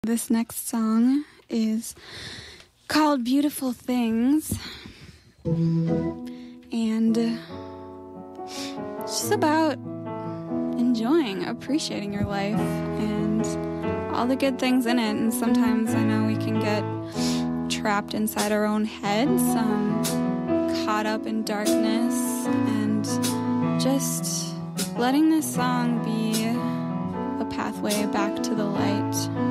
This next song is called Beautiful Things, and it's just about enjoying, appreciating your life and all the good things in it. And sometimes I know we can get trapped inside our own heads, caught up in darkness, and just letting this song be a pathway back to the light